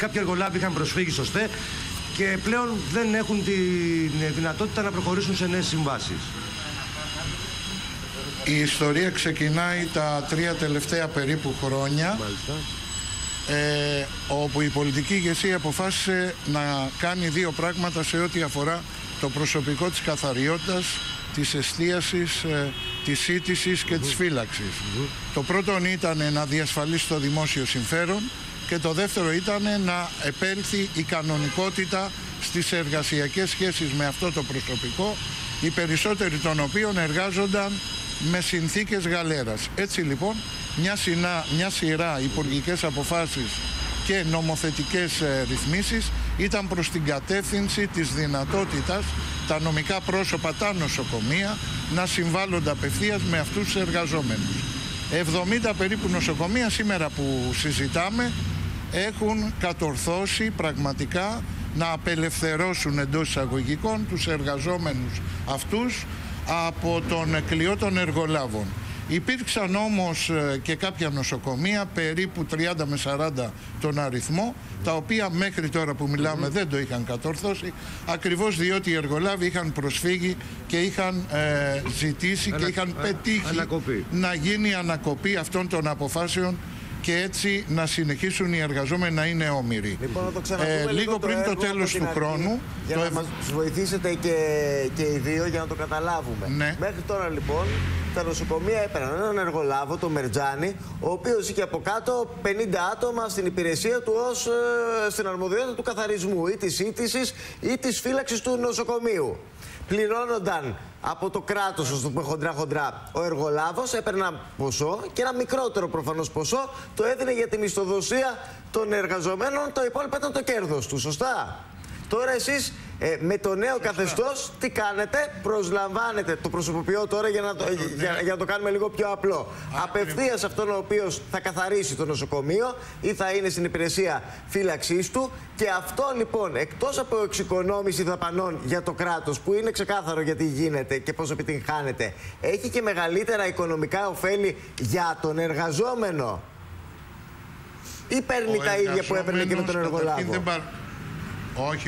κάποιοι εργολάβοι είχαν προσφύγει σωστέ και πλέον δεν έχουν τη δυνατότητα να προχωρήσουν σε νέες συμβάσεις. Η ιστορία ξεκινάει τα 3 τελευταία περίπου χρόνια, όπου η πολιτική ηγεσία αποφάσισε να κάνει 2 πράγματα σε ό,τι αφορά το προσωπικό της καθαριότητας, της εστίασης, της σύντησης και της φύλαξης. Το πρώτο ήταν να διασφαλίσει το δημόσιο συμφέρον και το δεύτερο ήταν να επέλθει η κανονικότητα στις εργασιακές σχέσεις με αυτό το προσωπικό, οι περισσότεροι των οποίων εργάζονταν με συνθήκες γαλέρας. Έτσι λοιπόν μια σειρά υπουργικές αποφάσεις και νομοθετικές ρυθμίσεις ήταν προς την κατεύθυνση της δυνατότητας τα νομικά πρόσωπα, τα νοσοκομεία να συμβάλλονται απευθείας με αυτούς τους εργαζόμενους. 70 περίπου νοσοκομεία σήμερα που συζητάμε έχουν κατορθώσει πραγματικά να απελευθερώσουν εντός εισαγωγικών τους εργαζόμενους αυτούς από τον κλειό των εργολάβων. Υπήρξαν όμως και κάποια νοσοκομεία, περίπου 30 με 40 τον αριθμό, τα οποία μέχρι τώρα που μιλάμε δεν το είχαν κατορθώσει, ακριβώς διότι οι εργολάβοι είχαν προσφύγει και είχαν ζητήσει και είχαν πετύχει να γίνει ανακοπή αυτών των αποφάσεων και έτσι να συνεχίσουν οι εργαζόμενοι να είναι όμηροι. Λοιπόν, να λίγο πριν το τέλος του χρόνου... Για να μας βοηθήσετε και οι δύο για να το καταλάβουμε. Ναι. Μέχρι τώρα λοιπόν τα νοσοκομεία έπαιρναν έναν εργολάβο, τον Μερτζάνη, ο οποίος είχε από κάτω 50 άτομα στην υπηρεσία του ως στην αρμοδιότητα του καθαρισμού ή της σύντησης ή της φύλαξης του νοσοκομείου. Πληρώνονταν από το κράτος, ώστε που χοντρά-χοντρά, ο εργολάβος έπαιρνε ένα ποσό και ένα μικρότερο προφανώς ποσό το έδινε για τη μισθοδοσία των εργαζομένων, το υπόλοιπο ήταν το κέρδος του, σωστά? Τώρα εσείς με το νέο καθεστώς τι κάνετε? Προσλαμβάνετε, το προσωποποιώ τώρα για να το κάνουμε λίγο πιο απλό. Απευθείας αυτόν ο οποίος θα καθαρίσει το νοσοκομείο ή θα είναι στην υπηρεσία φύλαξής του, και αυτό λοιπόν εκτός από εξοικονόμηση δαπανών για το κράτος, που είναι ξεκάθαρο γιατί γίνεται και πώς επιτυγχάνεται, έχει και μεγαλύτερα οικονομικά ωφέλη για τον εργαζόμενο, ή παίρνει τα ίδια που έπαιρνε και με τον εργολάβο? Όχι.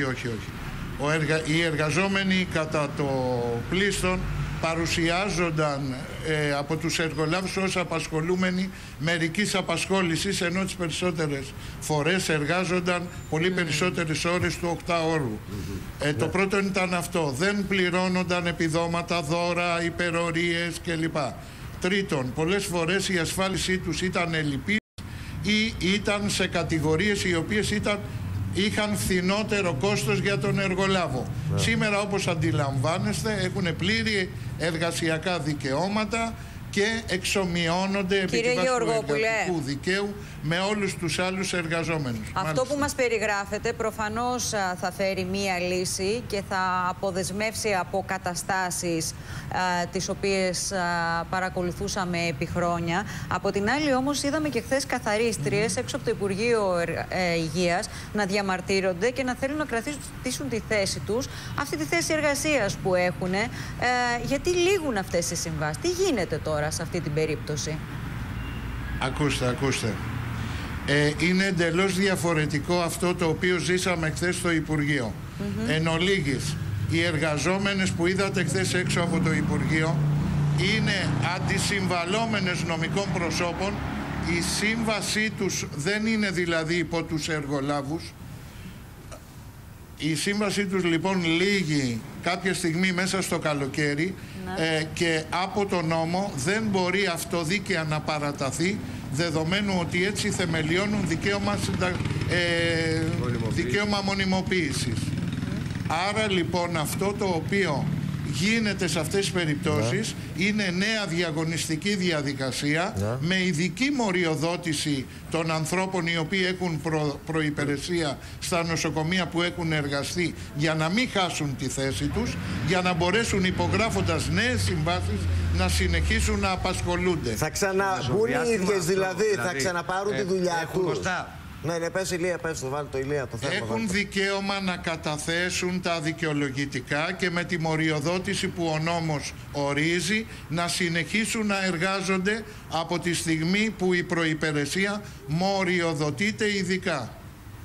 Οι εργαζόμενοι κατά το πλείστον παρουσιάζονταν από τους εργολάβους ως απασχολούμενοι μερικής απασχόλησης, ενώ τις περισσότερες φορές εργάζονταν πολύ περισσότερες ώρες του 8ωρου. Το πρώτο ήταν αυτό. Δεν πληρώνονταν επιδόματα, δώρα, υπερορίες κλπ. Τρίτον, πολλές φορές η ασφάλισή τους ήταν ελλειπής ή ήταν σε κατηγορίες οι οποίες είχαν φθηνότερο κόστος για τον εργολάβο. Σήμερα, όπως αντιλαμβάνεστε, έχουν πλήρη εργασιακά δικαιώματα και εξομοιώνονται επί τη βάση του εργατικού δικαίου με όλους τους άλλους εργαζόμενους. Αυτό που μας περιγράφεται προφανώς θα φέρει μία λύση και θα αποδεσμεύσει από καταστάσεις τις οποίες παρακολουθούσαμε επί χρόνια. Από την άλλη όμως είδαμε και χθες καθαρίστριες έξω από το Υπουργείο Υγείας να διαμαρτύρονται και να θέλουν να κρατήσουν τη θέση τους, αυτή τη θέση εργασίας που έχουν. Γιατί λήγουν αυτές οι συμβάσεις? Τι γίνεται τώρα σε αυτή την περίπτωση? Ακούστε. Είναι εντελώς διαφορετικό αυτό το οποίο ζήσαμε χθες στο Υπουργείο. Εν ολίγης, οι εργαζόμενες που είδατε χθες έξω από το Υπουργείο είναι αντισυμβαλόμενες νομικών προσώπων. Η σύμβασή τους δεν είναι δηλαδή υπό τους εργολάβους. Η σύμβασή τους λοιπόν λήγει κάποια στιγμή μέσα στο καλοκαίρι και από τον νόμο δεν μπορεί αυτοδίκαια να παραταθεί, δεδομένου ότι έτσι θεμελιώνουν δικαίωμα μονιμοποίησης. Άρα λοιπόν αυτό το οποίο γίνεται σε αυτές τις περιπτώσεις είναι νέα διαγωνιστική διαδικασία με ειδική μοριοδότηση των ανθρώπων οι οποίοι έχουν προϋπηρεσία στα νοσοκομεία που έχουν εργαστεί, για να μην χάσουν τη θέση τους, για να μπορέσουν υπογράφοντας νέες συμβάσεις να συνεχίσουν να απασχολούνται. Θα ξαναμπούν οι ίδιες δηλαδή, θα ξαναπάρουν τη δουλειά τους? Ναι, πες Ηλία, πες το, βάλει το Ηλία το θέμα. Έχουν δικαίωμα να καταθέσουν τα δικαιολογητικά και με τη μοριοδότηση που ο νόμος ορίζει να συνεχίσουν να εργάζονται από τη στιγμή που η προϋπηρεσία μοριοδοτείται ειδικά.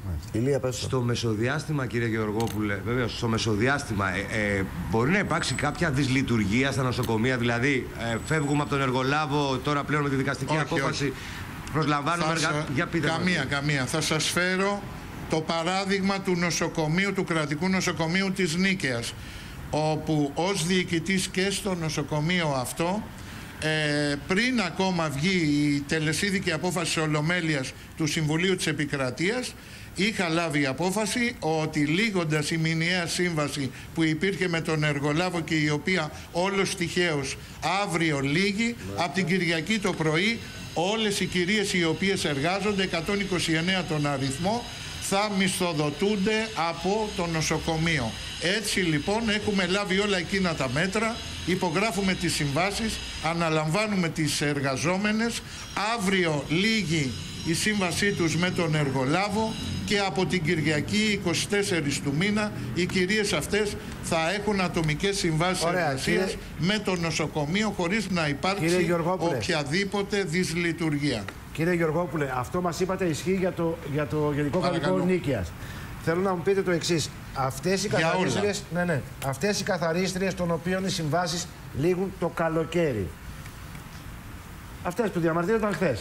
Ηλία, πες το. Στο μεσοδιάστημα, κύριε Γεωργόπουλε, βέβαια, στο μεσοδιάστημα μπορεί να υπάρξει κάποια δυσλειτουργία στα νοσοκομεία, δηλαδή φεύγουμε από τον εργολάβο τώρα πλέον με τη δικαστική απόφαση, προσλαμβάνουμε για πείτε Καμία. Θα σας φέρω το παράδειγμα του νοσοκομείου, του κρατικού νοσοκομείου της Νίκαιας, όπου ως διοικητής και στο νοσοκομείο αυτό, πριν ακόμα βγει η τελεσίδικη απόφαση Ολομέλειας του Συμβουλίου της Επικρατείας, είχα λάβει απόφαση ότι λύγοντας η μηνιαία σύμβαση που υπήρχε με τον εργολάβο και η οποία όλος τυχαίως αύριο λύγει, από την Κυριακή το πρωί όλες οι κυρίες οι οποίες εργάζονται, 129 τον αριθμό, θα μισθοδοτούνται από το νοσοκομείο. Έτσι λοιπόν έχουμε λάβει όλα εκείνα τα μέτρα, υπογράφουμε τις συμβάσεις, αναλαμβάνουμε τις εργαζόμενες, αύριο λύγει η σύμβασή τους με τον εργολάβο και από την Κυριακή 24 του μήνα οι κυρίες αυτές θα έχουν ατομικές συμβάσεις εργασίας με το νοσοκομείο χωρίς να υπάρξει οποιαδήποτε δυσλειτουργία. Κύριε Γεωργόπουλε, αυτό μας είπατε ισχύει για το Γενικό Καλλιτικό Νίκαιας. Θέλω να μου πείτε το εξής. Αυτές οι καθαρίστριες των οποίων οι συμβάσεις λήγουν το καλοκαίρι. Αυτές που διαμαρτύρονταν χθες.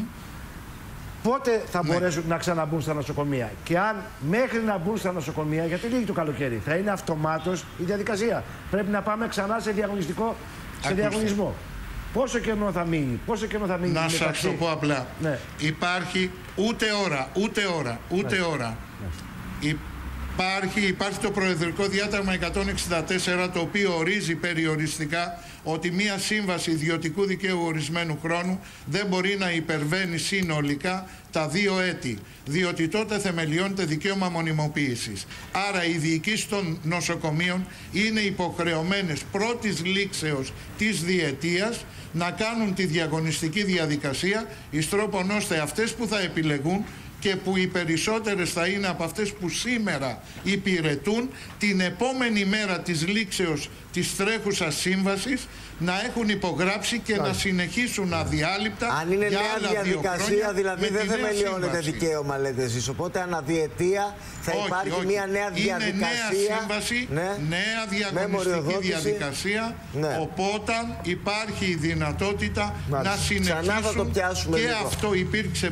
Πότε θα μπορέσουν να ξαναμπούν στα νοσοκομεία? Και αν μέχρι να μπουν στα νοσοκομεία, γιατί λήγει το καλοκαίρι, θα είναι αυτομάτως η διαδικασία? Πρέπει να πάμε ξανά σε διαγωνισμό. Πόσο καιρό θα μείνει? Να σας το πω απλά. Υπάρχει ούτε ώρα. Υπάρχει το Προεδρικό Διάταγμα 164, το οποίο ορίζει περιοριστικά ότι μία σύμβαση ιδιωτικού δικαίου ορισμένου χρόνου δεν μπορεί να υπερβαίνει συνολικά τα 2 έτη, διότι τότε θεμελιώνεται δικαίωμα μονιμοποίησης. Άρα οι διοικήσεις των νοσοκομείων είναι υποχρεωμένες πρώτης λήξεως της διετίας να κάνουν τη διαγωνιστική διαδικασία εις τρόπον ώστε αυτές που θα επιλεγούν και που οι περισσότερες θα είναι από αυτές που σήμερα υπηρετούν, την επόμενη μέρα της λήξεως της τρέχουσας σύμβασης να έχουν υπογράψει και να συνεχίσουν αδιάλειπτα. Αν είναι για νέα άλλα διαδικασία, δηλαδή δεν θεμελιώνεται δικαίωμα, λέτε εσείς. Οπότε αναδιετία θα υπάρχει μια νέα διαδικασία. Είναι νέα σύμβαση, νέα διαγωνιστική διαδικασία. Οπότε υπάρχει η δυνατότητα να συνεχίσουν. Και αυτό υπήρξε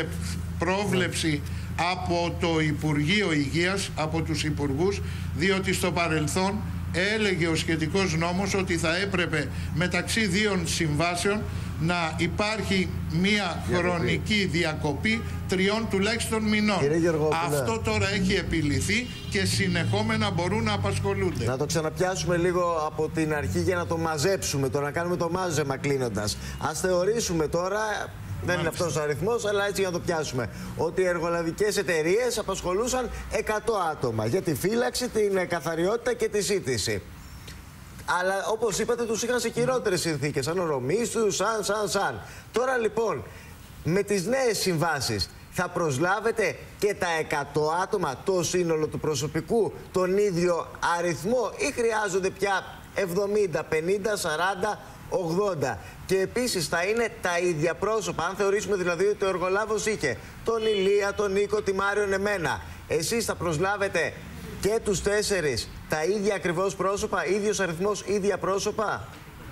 πρόβλεψη από το Υπουργείο Υγείας, από τους υπουργούς, διότι στο παρελθόν έλεγε ο σχετικός νόμος ότι θα έπρεπε μεταξύ 2 συμβάσεων να υπάρχει μία χρονική διακοπή 3 τουλάχιστον μηνών. Αυτό τώρα έχει επιληθεί και συνεχόμενα μπορούν να απασχολούνται. Να το ξαναπιάσουμε λίγο από την αρχή για να το μαζέψουμε, το να κάνουμε το μάζεμα κλείνοντας. Ας θεωρήσουμε τώρα, δεν είναι αυτός ο αριθμός, αλλά έτσι για να το πιάσουμε, ότι οι εργολαβικές εταιρείες απασχολούσαν 100 άτομα για τη φύλαξη, την καθαριότητα και τη σύντηση. Αλλά όπως είπατε, τους είχαν σε χειρότερες συνθήκες, σαν ορομίστους, σαν. Τώρα λοιπόν, με τις νέες συμβάσεις, θα προσλάβετε και τα 100 άτομα, το σύνολο του προσωπικού, τον ίδιο αριθμό, ή χρειάζονται πια 70, 50, 40, 80? Και επίσης θα είναι τα ίδια πρόσωπα. Αν θεωρήσουμε δηλαδή ότι ο εργολάβος είχε τον Ηλία, τον Νίκο, τη Μάριον, εμένα, εσείς θα προσλάβετε και τους 4 τα ίδια ακριβώς πρόσωπα, ίδιος αριθμός, ίδια πρόσωπα?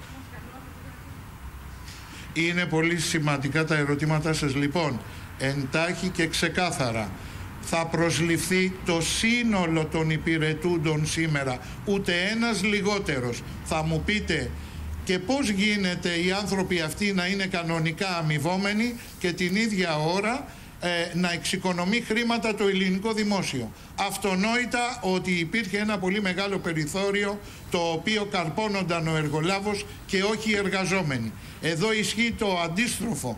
Είναι πολύ σημαντικά τα ερωτήματά σας. Λοιπόν, εντάχει και ξεκάθαρα, θα προσληφθεί το σύνολο των υπηρετούντων σήμερα, ούτε ένας λιγότερος. Θα μου πείτε, και πώς γίνεται οι άνθρωποι αυτοί να είναι κανονικά αμοιβόμενοι και την ίδια ώρα να εξοικονομεί χρήματα το ελληνικό δημόσιο? Αυτονόητα ότι υπήρχε ένα πολύ μεγάλο περιθώριο, το οποίο καρπώνονταν ο εργολάβος και όχι οι εργαζόμενοι. Εδώ ισχύει το αντίστροφο.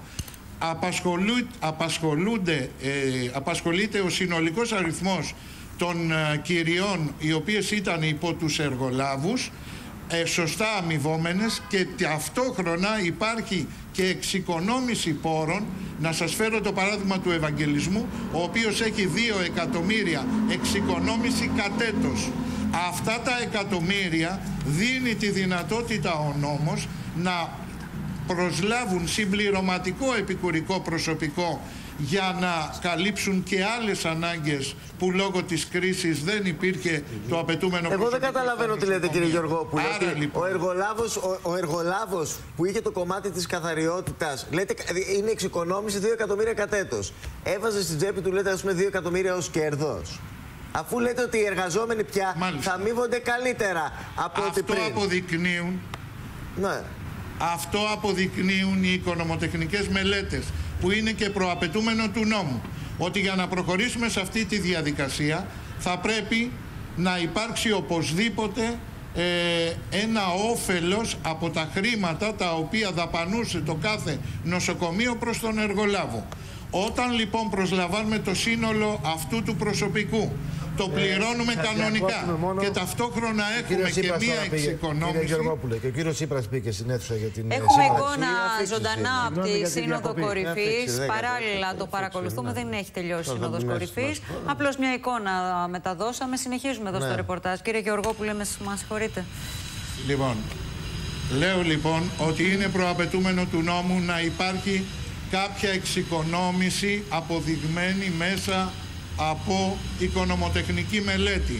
Απασχολείται ο συνολικός αριθμός των κυριών οι οποίες ήταν υπό τους εργολάβους, σωστά αμοιβόμενες, και ταυτόχρονα υπάρχει και εξοικονόμηση πόρων. Να σας φέρω το παράδειγμα του Ευαγγελισμού, ο οποίος έχει 2 εκατομμύρια εξοικονόμηση κατ' έτος. Αυτά τα εκατομμύρια δίνει τη δυνατότητα ο νόμος να προσλάβουν συμπληρωματικό επικουρικό προσωπικό για να καλύψουν και άλλες ανάγκες που λόγω της κρίσης δεν υπήρχε το απαιτούμενο προσωπικό. Εγώ δεν καταλαβαίνω τι λέτε, κύριε Γεωργόπουλε. Λοιπόν, ο εργολάβος που είχε το κομμάτι της καθαριότητας, λέτε, είναι εξοικονόμηση 2 εκατομμύρια κατ' έτος. Έβαζε στην τσέπη του, λέτε, ας πούμε, 2 εκατομμύρια ως κέρδος. Αφού λέτε ότι οι εργαζόμενοι πια θα αμείβονται καλύτερα από ό,τι πριν. Αυτό αποδεικνύουν. Ναι. Αυτό αποδεικνύουν οι οικονομοτεχνικές μελέτες, που είναι και προαπαιτούμενο του νόμου. Ότι για να προχωρήσουμε σε αυτή τη διαδικασία θα πρέπει να υπάρξει οπωσδήποτε ένα όφελος από τα χρήματα τα οποία δαπανούσε το κάθε νοσοκομείο προς τον εργολάβο. Όταν λοιπόν προσλαμβάνουμε το σύνολο αυτού του προσωπικού, το πληρώνουμε κανονικά και ταυτόχρονα έχουμε και μία εξοικονόμηση. Κύριε Γεωργόπουλε, και ο κύριος Τσίπρας μπήκε στην αίθουσα για την έχουμε εικόνα ζωντανά από τη Σύνοδο Κορυφής. Παράλληλα το παρακολουθούμε, δεν έχει τελειώσει η Σύνοδος Κορυφής. Απλώς μια εικόνα μεταδώσαμε, συνεχίζουμε εδώ στο ρεπορτάζ. Κύριε Γεωργόπουλε, με συγχωρείτε. Λοιπόν, λέω λοιπόν ότι είναι προαπαιτούμενο του νόμου να υπάρχει κάποια εξοικονόμηση αποδειγμένη μέσα από οικονομοτεχνική μελέτη.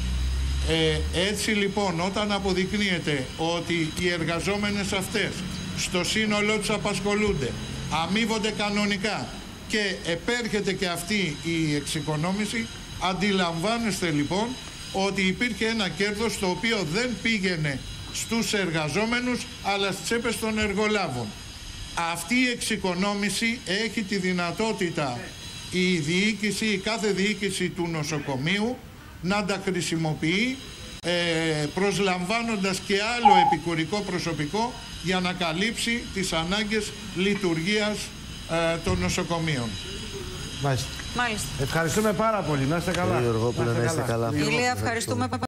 Έτσι λοιπόν, όταν αποδεικνύεται ότι οι εργαζόμενες αυτές στο σύνολό τους απασχολούνται, αμείβονται κανονικά και επέρχεται και αυτή η εξοικονόμηση, αντιλαμβάνεστε λοιπόν ότι υπήρχε ένα κέρδος το οποίο δεν πήγαινε στους εργαζόμενους αλλά στις τσέπες των εργολάβων. Αυτή η εξοικονόμηση έχει τη δυνατότητα η κάθε διοίκηση του νοσοκομείου να τα χρησιμοποιεί προσλαμβάνοντας και άλλο επικουρικό προσωπικό για να καλύψει τις ανάγκες λειτουργίας των νοσοκομείων. Μάλιστα. Ευχαριστούμε πάρα πολύ. Να είστε καλά. Ηλία, ευχαριστούμε.